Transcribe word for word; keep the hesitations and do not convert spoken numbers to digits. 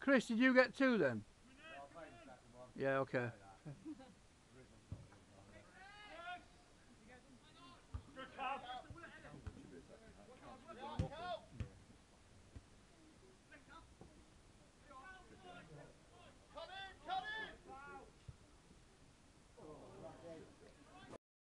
Chris, did you get two then? Yeah, okay.